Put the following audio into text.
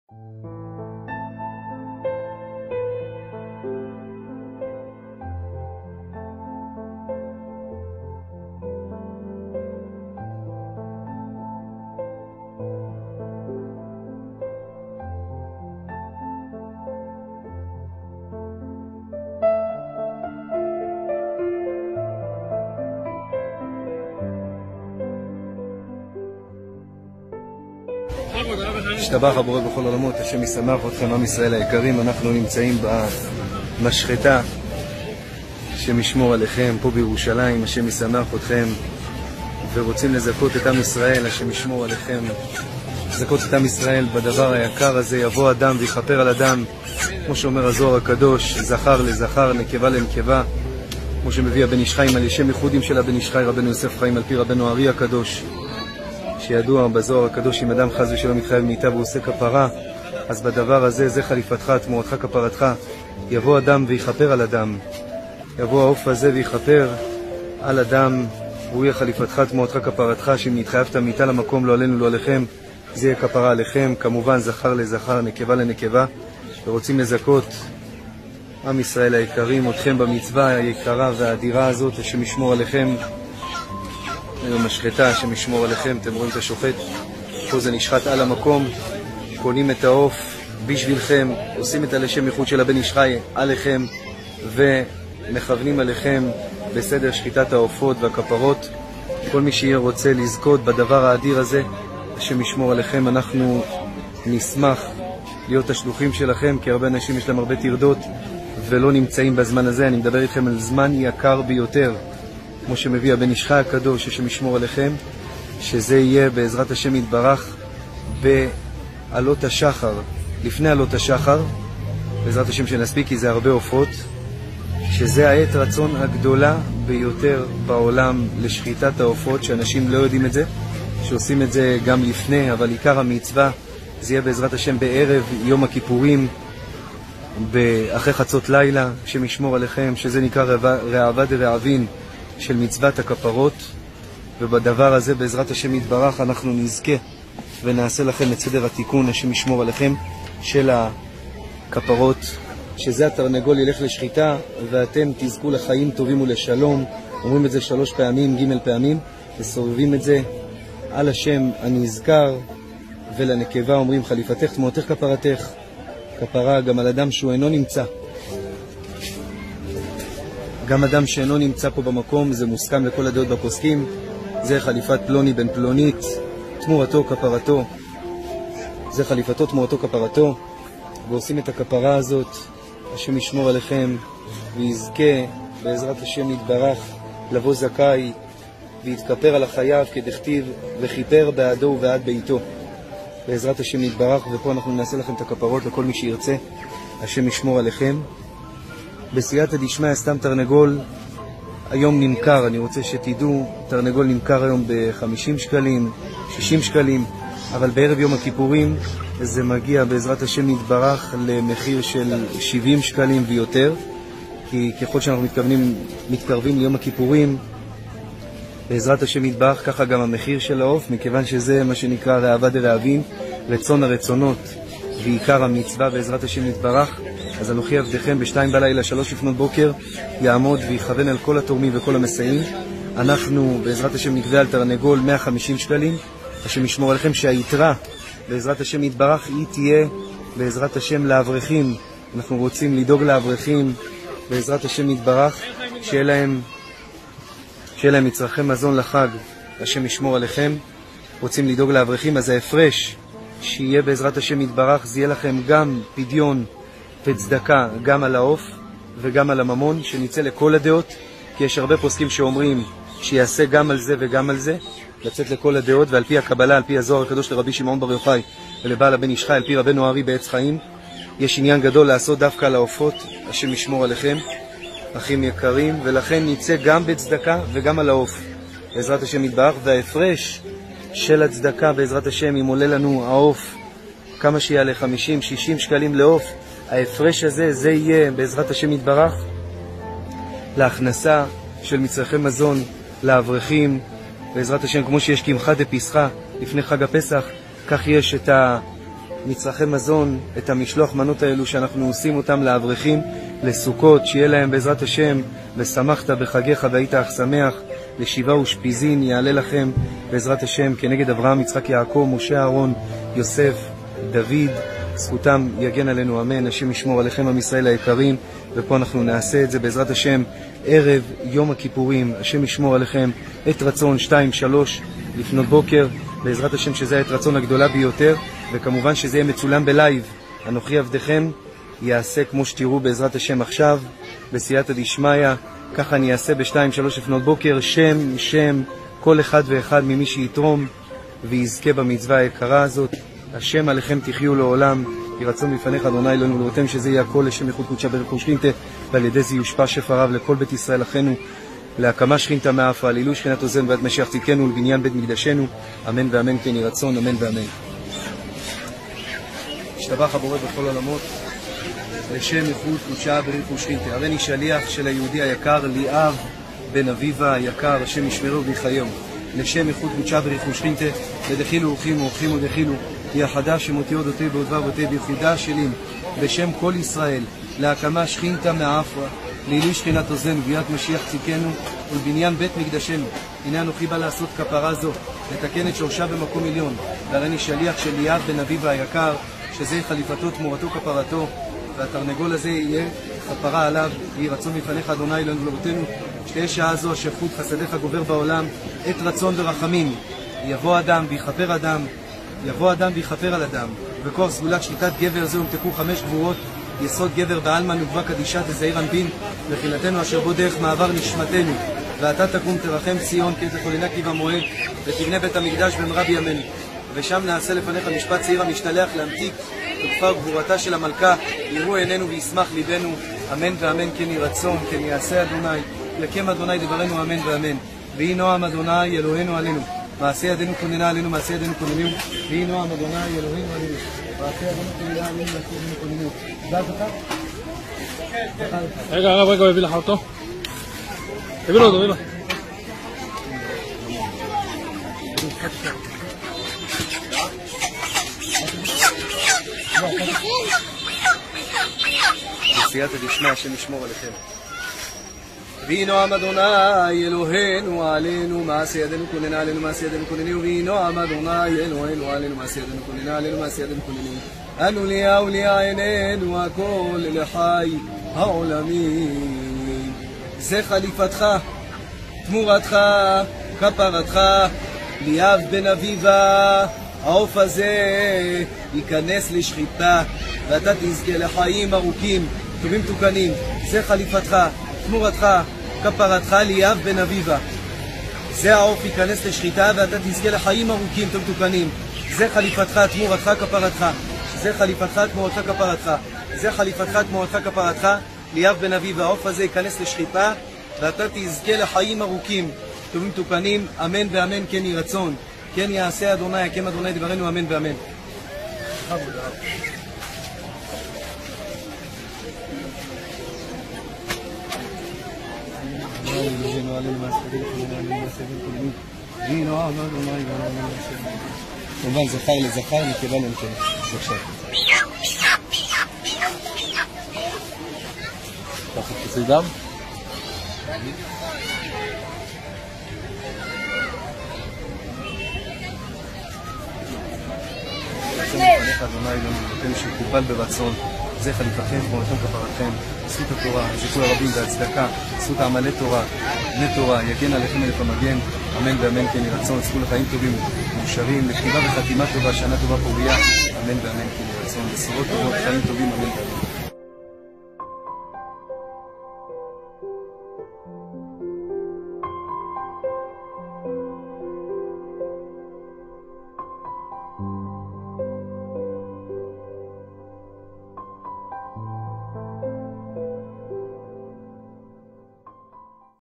השתבח הבורא בכל עולמות, השם ישמח אתכם, עם ישראל היקרים. אנחנו נמצאים במשחטה, השם ישמור עליכם פה בירושלים, השם ישמח אתכם, ורוצים לזכות את עם ישראל, השם ישמור עליכם, לזכות את עם ישראל בדבר היקר הזה. יבוא אדם ויכפר על אדם, כמו שאומר הזוהר הקדוש, זכר לזכר, נקבה לנקבה, כמו שמביא הבן איש חיים על ישם ייחודים של הבן איש חי רבנו יוסף חיים על פי רבנו הארי הקדוש, שידוע בזוהר הקדוש, אם אדם חס ושלום מתחייב מאיתה והוא עושה כפרה, אז בדבר הזה, זה חליפתך, תמורתך, כפרתך. יבוא אדם ויכפר על אדם, יבוא העוף הזה ויכפר על אדם, והוא יהיה חליפתך, תמורתך, כפרתך. שאם נתחייבת מאיתה למקום, לא עלינו לא עליכם, זה יהיה כפרה עליכם. כמובן זכר לזכר, נקבה לנקבה. ורוצים לזכות עם ישראל היקרים אתכם במצווה היקרה והאדירה הזאת, השם ישמור עליכם. במשחטה, השם ישמור עליכם. אתם רואים את השוחט, פה זה נשחט על המקום, קונים את העוף בשבילכם, עושים את הלשם ייחוד של הבן איש חי עליכם, ומכוונים עליכם בסדר שחיטת העופות והכפרות. כל מי שיהיה רוצה לזכות בדבר האדיר הזה, השם ישמור עליכם. אנחנו נשמח להיות השלוחים שלכם, כי הרבה אנשים יש להם הרבה תרדות ולא נמצאים בזמן הזה. אני מדבר איתכם על זמן יקר ביותר, כמו שמביא הבן איש חי הקדוש, השם ישמור עליכם, שזה יהיה בעזרת השם יתברך בעלות השחר, לפני עלות השחר, בעזרת השם שנספיק, כי זה הרבה עופות, שזה העת רצון הגדולה ביותר בעולם לשחיטת העופות, שאנשים לא יודעים את זה, שעושים את זה גם לפני, אבל עיקר המצווה זה יהיה בעזרת השם בערב יום הכיפורים, אחרי חצות לילה, השם ישמור עליכם, שזה נקרא רעבה דרעבין של מצוות הכפרות. ובדבר הזה בעזרת השם יתברך אנחנו נזכה ונעשה לכם את סדר התיקון, השם ישמור עליכם, של הכפרות, שזה התרנגול ילך לשחיטה ואתם תזכו לחיים טובים ולשלום. אומרים את זה 3 פעמים, ג' פעמים, וסובבים את זה על השם הנזכר. ולנקבה אומרים חליפתך, תמורתך, כפרתך. כפרה גם על אדם שהוא אינו נמצא, גם אדם שאינו נמצא פה במקום, זה מוסכם לכל הדעות בפוסקים, זה חליפת פלוני בן פלונית, תמורתו כפרתו, זה חליפתו תמורתו כפרתו. ועושים את הכפרה הזאת, השם ישמור עליכם ויזכה בעזרת השם יתברך לבוא זכאי ויתכפר על החייב, כדכתיב וכיפר בעדו ובעד ביתו, בעזרת השם יתברך. ופה אנחנו נעשה לכם את הכפרות לכל מי שירצה, השם ישמור עליכם. בסייעתא דשמיא, סתם תרנגול היום נמכר, אני רוצה שתדעו, תרנגול נמכר היום ב-50 שקלים, 60 שקלים, אבל בערב יום הכיפורים זה מגיע בעזרת השם יתברך למחיר של 70 שקלים ויותר, כי ככל שאנחנו מתקרבים ליום הכיפורים בעזרת השם יתברך, ככה גם המחיר של העוף, מכיוון שזה מה שנקרא רעבה דרעבין, רצון הרצונות ועיקר המצווה בעזרת השם יתברך. אז אנוכי עבדכם ב2 בלילה 3 לפנות בוקר יעמוד ויכוון על כל התורמים וכל המסייעים. אנחנו בעזרת השם נקבע על תרנגול 150 שקלים, השם ישמור עליכם, שהיתרה בעזרת השם יתברך היא תהיה בעזרת השם לאברכים. אנחנו רוצים לדאוג לאברכים בעזרת השם יתברך, שיהיה להם מצרכי מזון לחג, השם ישמור עליכם. רוצים לדאוג לאברכים, אז ההפרש שיהיה בעזרת השם יתברך, זה יהיה לכם גם פדיון וצדקה, גם על העוף וגם על הממון, שניצא לכל הדעות, כי יש הרבה פוסקים שאומרים שיעשה גם על זה וגם על זה, לצאת לכל הדעות. ועל פי הקבלה, על פי הזוהר הקדוש לרבי שמעון בר יוחאי ולבעל הבן איש חי, על פי רבנו הארי בעץ חיים, יש עניין גדול לעשות דווקא על העופות, השם ישמור עליכם אחים יקרים, ולכן ניצא גם בצדקה וגם על העוף בעזרת השם יתברך. וההפרש של הצדקה בעזרת השם, אם עולה לנו העוף כמה שיעלה 50-60 שקלים לעוף, ההפרש הזה זה יהיה בעזרת השם יתברך להכנסה של מצרכי מזון לאברכים בעזרת השם. כמו שיש קמחא דפסחא לפני חג הפסח, כך יש את מצרכי מזון, את המשלוח מנות האלו שאנחנו עושים אותם לאברכים, לסוכות, שיהיה להם בעזרת השם, ושמחת בחגיך והיית אך שמח, לשבעה ושפיזין יעלה לכם בעזרת השם, כנגד אברהם, יצחק, יעקב, משה, אהרון, יוסף, דוד, זכותם יגן עלינו, אמן. השם ישמור עליכם עם ישראל היקרים, ופה אנחנו נעשה את זה בעזרת השם ערב יום הכיפורים. השם ישמור עליכם את רצון 2-3 לפנות בוקר, בעזרת השם שזה העת רצון הגדולה ביותר, וכמובן שזה יהיה מצולם בלייב. אנוכי עבדכם יעשה כמו שתראו בעזרת השם עכשיו, בסייעתא דשמיא, ככה אני אעשה ב2-3 לפנות בוקר, שם כל אחד ואחד ממי שיתרום ויזכה במצווה היקרה הזאת. השם עליכם תחיו לעולם, כי רצון מפניך אדוני אלוהינו לראותם, שזה יהיה הכל לשם ייחוד קודשה ברך ושכינתה, ועל ידי זה יושפע שפע רב לכל בית ישראל אחינו, להקמה שכינתה מעפרא, לעילוי שכינת עוזנו ועד משיח צדקנו ולבניין בית מקדשנו, אמן ואמן כן יהי רצון, אמן ואמן. השתבח הבורא בכל עולמות, לשם ייחוד קודשה ברך ושכינתה. הריני שליח של היהודי היקר ליאב בן אביבה היקר, השם ישמרו ויחייהו, לשם ייחוד קודשה ברך ושכינתה, ודחילו אורחים ואורחים ודחילו יחדה שמותי אודותי בעודבה אבותי בייחודה שלים בשם כל ישראל, להקמה שכינתה מעפרא, לעילוי שכינת עוזנו וביאת משיח צדקנו ולבניין בית מקדשנו. הנה אנוכי בא לעשות כפרה זו, לתקן את שורשה במקום עליון, והריני שליח של ליאב בן אביבה היקר, שזה חליפתו תמורתו כפרתו, והתרנגול הזה יהיה כפרה עליו. יהי רצון מפניך אדוני אלוהינו ולרותנו, שתהיה שעה זו אשר חוט חסדיך גובר בעולם, עת רצון ורחמים. יבוא אדם ויכפר על אדם, וכוח סגולת שליטת גבר זו ימתקו 5 גבורות, יסוד גבר באלמן וגבה קדישת זעיר אנפין, וחילתנו אשר בו דרך מעבר נשמתנו. ואתה תקום תרחם ציון, כי תחולנה כי במועד, ותבנה בית המקדש במהרה בימינו. ושם נעשה לפניך משפט צעיר המשתלח להמתיק תוקפה וגבורתה של המלכה, יראו עינינו וישמח ליבנו, אמן ואמן כן יהי רצון, כן יעשה אדוני, יקם אדוני דברנו, אמן ואמן. ויהי נועם אדוני אלוהינו עלינו, מעשה ידינו כוננה עלינו, מעשה ידינו כוננו, ויהי נועם אדוני אלוהינו עלינו, מעשה ידינו כוננה עלינו, מעשה ידינו כוננו. דעת אותך? רגע, הרב, רגע, הביא לך אותו. הביא לו אותו, הביא לו. בסייעתא דשמיא, השם ישמור עליכם. ויהי נועם אדוני אלוהינו עלינו, מעשה ידינו כוננה עלינו, מעשה ידינו כוננו, ויהי נועם אדוני אלוהינו עלינו, מעשה ידינו כוננה עלינו, מעשה ידינו כוננו. אנו ליה וליה עינינו הכל לחי העולמים. זה חליפתך, תמורתך, כפרתך, ליאב בן אביבה. העוף הזה ייכנס לשחיטה, ואתה תזכה לחיים ארוכים, טובים תוקנים. זה חליפתך, תמורתך, כפרתך, ליאב בן אביבה. זה העוף ייכנס לשחיטה, ואתה תזכה לחיים ארוכים, טובים תוקנים. זה חליפתך, תמורתך, כפרתך. זה חליפתך, תמורתך, כפרתך. זה חליפתך, תמורתך, כפרתך, ליאב בן אביבה. העוף הזה ייכנס לשחיטה, ואתה תזכה לחיים ארוכים, טובים תוקנים, אמן ואמן כן יהי רצון. כן יעשה אדוני, יקם אדוני דברנו, אמן ואמן. כמובן זכר לזכר, נקבה לנקבה. בבקשה. תחת כיסוי דם? אדוני אלוהינו שקופל ברצון, זה חליפתכם, תמורתכם, כפרתכם, זכות התורה, זיכוי הרבים והצדקה, זכות העמלי תורה, בני תורה, יגן עליכם אלף המגן, אמן ואמן כן יהי רצון. זכו לחיים טובים ומאושרים, לכתיבה וחתימה טובה, שנה טובה פוריה, אמן ואמן כן יהי רצון. בשורות טובות, חיים טובים, אמן ואמן.